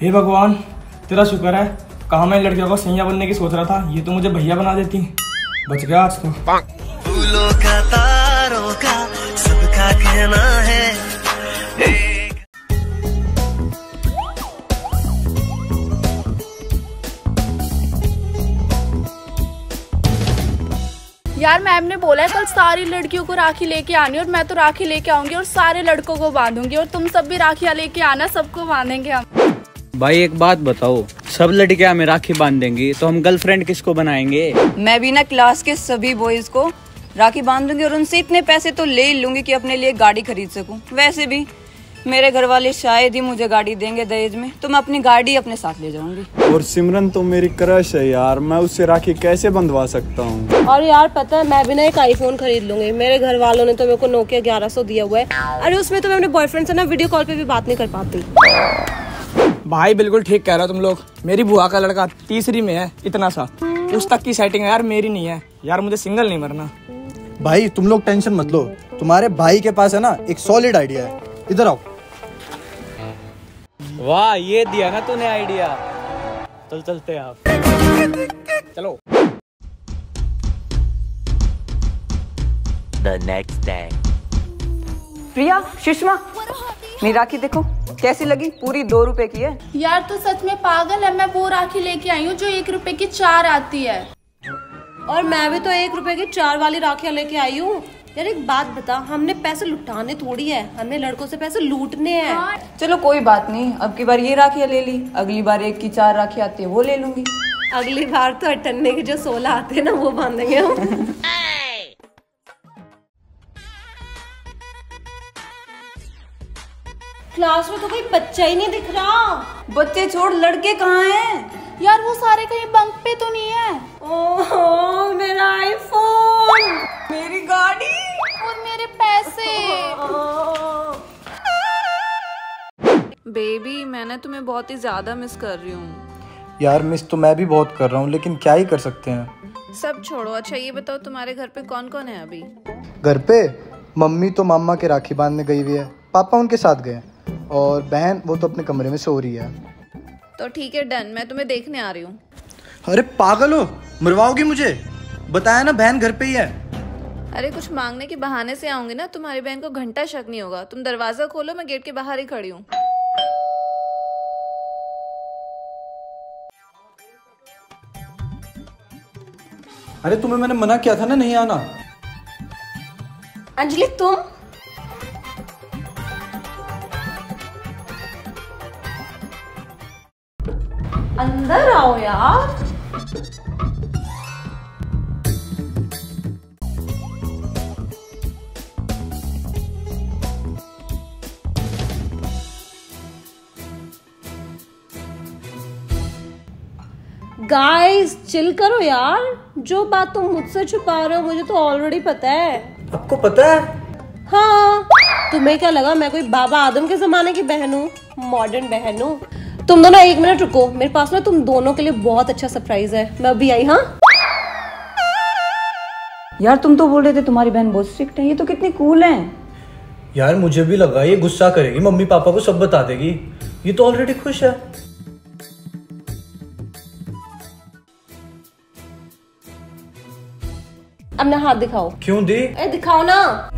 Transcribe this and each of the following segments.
हे भगवान, तेरा शुक्र है, कहाँ मैं लड़कियों को सैया बनने की सोच रहा था, ये तो मुझे भैया बना देती। बच गया आज तो। फूलों का तारों का सबका कहना है। यार मैम ने बोला है कल सारी लड़कियों को राखी लेके आनी, और मैं तो राखी लेके आऊंगी और सारे लड़कों को बांधूंगी, और तुम सब भी राखियां लेके आना, सबको बांधेंगे हम। भाई एक बात बताओ, सब लड़कियां हमें राखी बांध देंगी तो हम गर्लफ्रेंड किसको बनाएंगे? मैं भी ना क्लास के सभी बॉयज को राखी बांध दूंगी और उनसे इतने पैसे तो ले ही लूंगी कि अपने लिए गाड़ी खरीद सकूं। वैसे भी मेरे घर वाले शायद ही मुझे गाड़ी देंगे दहेज में, तो मैं अपनी गाड़ी अपने साथ ले जाऊंगी। और सिमरन तो मेरी क्रश है यार, मैं उससे राखी कैसे बंधवा सकता हूँ। और यार पता है, मैं भी ना एक आईफोन खरीद लूंगी। मेरे घर वालों ने तो मेरे को नोकिया 1100 दिया हुआ है। अरे उसमें तो मैं अपने बॉयफ्रेंड से ना वीडियो कॉल पे भी बात नहीं कर पाती। भाई बिल्कुल ठीक कह रहे हो तुम लोग। मेरी बुआ का लड़का तीसरी में है, इतना सा, उस तक की सेटिंग है यार, मेरी नहीं है यार, मुझे सिंगल नहीं मरना। भाई तुम लोग टेंशन मत लो, तुम्हारे भाई के पास है ना एक सॉलिड आइडिया है, इधर आओ। वाह, ये दिया ना तूने आइडिया। चल चलते आप, चलो। The next day. प्रिया, सुषमा, मेरी राखी देखो कैसी लगी, पूरी 2 रुपए की है। यार तू सच में पागल है, मैं वो राखी लेके आई हूँ जो 1 रुपए की 4 आती है। और मैं भी तो 1 रुपए की 4 वाली राखियां लेके आई हूँ। यार एक बात बता, हमने पैसे लुटाने थोड़ी है, हमने लड़कों से पैसे लूटने हैं। चलो कोई बात नहीं, अब की बार ये राखियां ले ली, अगली बार 1 की 4 राखी आती है वो ले लूंगी। अगली बार तो अटन्ने के जो 16 आते हैं ना, वो बांधेंगे हम। क्लास में तो कोई बच्चा ही नहीं दिख रहा। बच्चे छोड़, लड़के कहाँ हैं? यार वो सारे कहीं बंक पे तो नहीं है? ओह मेरा आईफोन, मेरी गाड़ी और मेरे पैसे। बेबी, मैंने तुम्हें बहुत ही ज्यादा मिस कर रही हूँ। यार मिस तो मैं भी बहुत कर रहा हूँ, लेकिन क्या ही कर सकते हैं। सब छोड़ो, अच्छा ये बताओ तुम्हारे घर पे कौन कौन है अभी? घर पे मम्मी तो मामा के राखी बांधने गई हुई है, पापा उनके साथ गए, और बहन वो तो अपने कमरे में सो रही है। तो ठीक है, डन, मैं तुम्हें देखने आ रही हूँ। अरे पागल हो, मरवाओगी मुझे? बताया ना बहन घर पे ही है। अरे कुछ मांगने के बहाने से आऊंगी ना, तुम्हारी बहन को घंटा शक नहीं होगा। तुम दरवाजा खोलो, मैं गेट के बाहर ही खड़ी हूँ। अरे तुम्हें मैंने मना किया था ना नहीं आना। अंजलि तुम? अंदर आओ यार। गाइस चिल करो यार, जो बात तुम मुझसे छुपा रहे हो मुझे तो ऑलरेडी पता है। आपको पता है? हाँ, तुम्हें क्या लगा मैं कोई बाबा आदम के जमाने की बहन हूँ, मॉडर्न बहन हूँ? तुम दोनों 1 मिनट रुको, मेरे पास ना तुम दोनों के लिए बहुत अच्छा सरप्राइज है, मैं अभी आई। हाँ यार तुम तो बोल रहे थे तुम्हारी बहन बहुत स्ट्रिक्ट है, ये तो कितनी कूल है। यार मुझे भी लगा ये गुस्सा करेगी, मम्मी पापा को सब बता देगी, ये तो ऑलरेडी खुश है। अपना हाथ दिखाओ। क्यों दी? दिखाओ ना।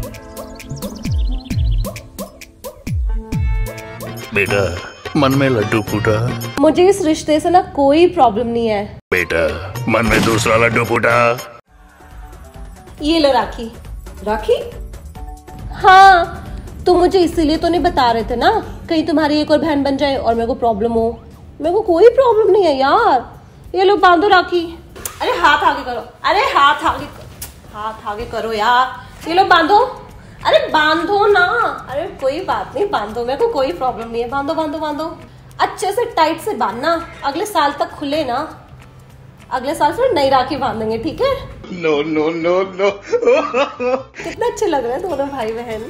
बेटा मन में लड्डू फूटा। मुझे इस रिश्ते से ना कोई प्रॉब्लम नहीं है। बेटा मन में दूसरा लड्डू फूटा। ये लो राखी। राखी? हाँ, तुम मुझे इसीलिए तो नहीं बता रहे थे ना, कहीं तुम्हारी एक और बहन बन जाए और मेरे को प्रॉब्लम हो। मेरे को कोई प्रॉब्लम नहीं है यार। ये लो बांधो राखी। अरे हाथ आगे करो, अरे हाथ आगे करो यार। ये लो बांधो, अरे बांधो ना। अरे कोई बात नहीं, बांधो, मेरे को कोई प्रॉब्लम नहीं है। बांधो बांधो बांधो, अच्छे से टाइट से बांधना, अगले साल तक खुले ना। अगले साल फिर नई राखी बांधेंगे, ठीक है? No no no no. कितना अच्छे लग रहे हैं दोनों भाई बहन।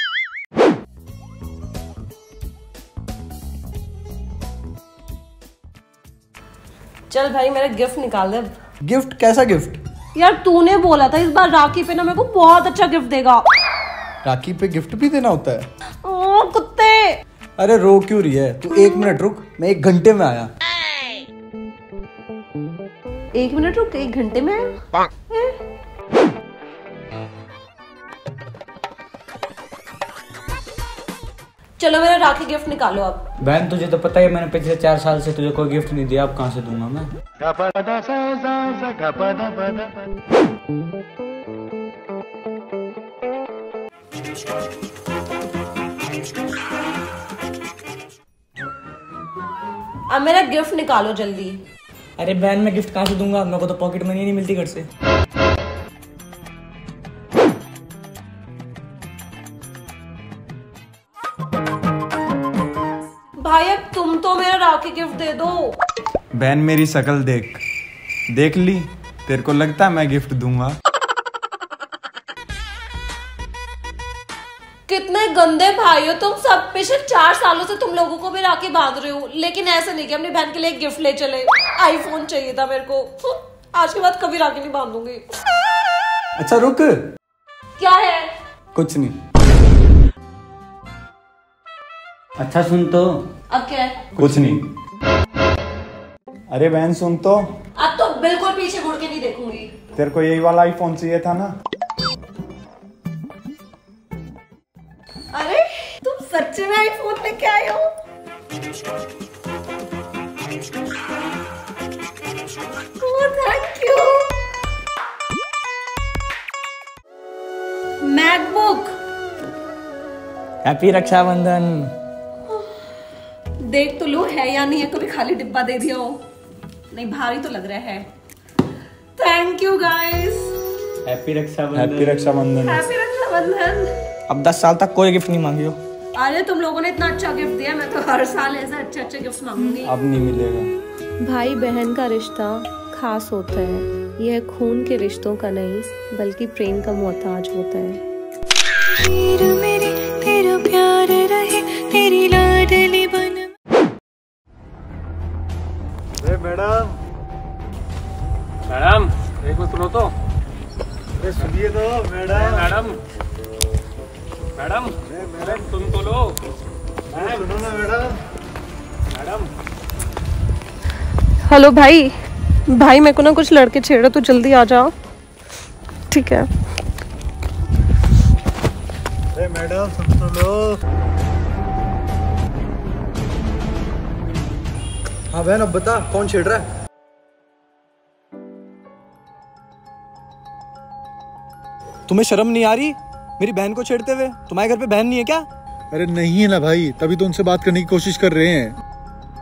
चल भाई मेरा गिफ्ट निकाल दे। गिफ्ट? कैसा गिफ्ट? यार तूने बोला था इस बार राखी पे ना मेरे को बहुत अच्छा गिफ्ट देगा। राखी पे गिफ्ट भी देना होता है? ओ कुत्ते। अरे रो क्यों रही है तू? 1 मिनट रुक, मैं 1 घंटे में आया। 1 मिनट रुक, 1 घंटे में आया? चलो मेरा राखी गिफ्ट निकालो अब। बहन तुझे तो पता है मैंने पिछले 4 साल से तुझे कोई गिफ्ट नहीं दिया, अब कहाँ से दूंगा मैं? अब मेरा गिफ्ट निकालो जल्दी। अरे बहन मैं गिफ्ट कहाँ से दूंगा, मेरे को तो पॉकेट मनी नहीं मिलती घर से। भाई अब तुम तो मेरा राखी गिफ्ट दे दो। बहन मेरी शक्ल देख ली, तेरे को लगता है मैं गिफ्ट दूंगा? कितने गंदे भाई हो तुम सब। पिछले 4 सालों से तुम लोगों को भी राखी बांध रहे हो, लेकिन ऐसे नहीं कि अपनी बहन के लिए एक गिफ्ट ले चले। आईफोन चाहिए था मेरे को। आज के बाद कभी राखी नहीं बांधूंगी। अच्छा रुक। क्या है? कुछ नहीं। अच्छा सुन तो। अब क्या है? कुछ नहीं। अरे बहन सुन तो। अब तो बिल्कुल पीछे मुड़ के नहीं देखूंगी। तेरे को यही वाला आईफोन चाहिए था ना? अरे तुम सच में आईफोन लेके आए हो? Thank you. MacBook. Happy Rakshabandhan. देख तो लो है या नहीं है, कभी खाली डिब्बा दे दिया हो। नहीं भारी तो लग रहा है। Thank you guys. Happy Rakshabandhan. Happy Rakshabandhan. Happy Rakshabandhan. अब 10 साल तक कोई गिफ्ट नहीं मांगियो। अरे तुम लोगों ने इतना अच्छा गिफ्ट दिया, मैं तो हर साल ऐसा अच्छे गिफ्ट मांगूंगी। अब नहीं मिलेगा। भाई बहन का रिश्ता खास होता है। यह खून के रिश्तों का नहीं बल्कि प्रेम का मोहताज होता है। मेरी तेरा प्यार रहे, तेरी लाडली बन। मैडम एक मिनट सुनो तो। अरे सुनिए तो मैडम। मैडम सुन तो लो। सुनो ना मैडम। हेलो भाई मेरे को ना कुछ लड़के छेड़ो, तो जल्दी आ जाओ। ठीक है। अरे मैडम सुन तो लो। हाँ बहन अब बता कौन छेड़ रहा है? तुम्हें शर्म नहीं आ रही मेरी बहन को छेड़ते हुए? तुम्हारे घर पे बहन नहीं है क्या? अरे नहीं है ना भाई, तभी तो उनसे बात करने की कोशिश कर रहे हैं।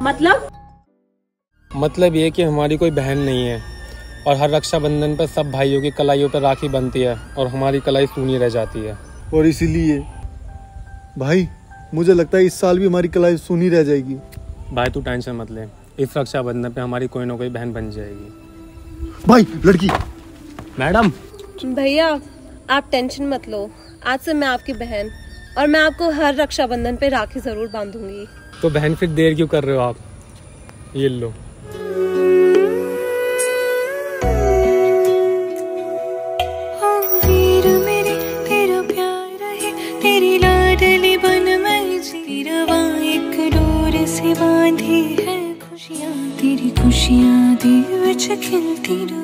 मतलब ये कि हमारी कोई बहन नहीं है और हर रक्षाबंधन पर सब भाइयों की कलाइयों पर राखी बनती है और हमारी कलाई सूनी रह जाती है। और इसीलिए भाई मुझे लगता है इस साल भी हमारी कलाई सूनी रह जाएगी। भाई तू टेंशन मत ले, इस रक्षाबंधन पे हमारी कोई ना कोई बहन बन जाएगी। भाई लड़की। मैडम भैया आप टेंशन मत लो, आज से मैं आपकी बहन और मैं आपको हर रक्षाबंधन पे राखी जरूर बांधूंगी। तो बहन फिर देर क्यों कर रहे हो आप? ये लो। वीर मेरे तेरा प्यार रहे, तेरी लाडली बन मैं जी। रवा एक डोर से बांधी है खुशियाँ, तेरी खुशियाँ दी विच खिलती रहे।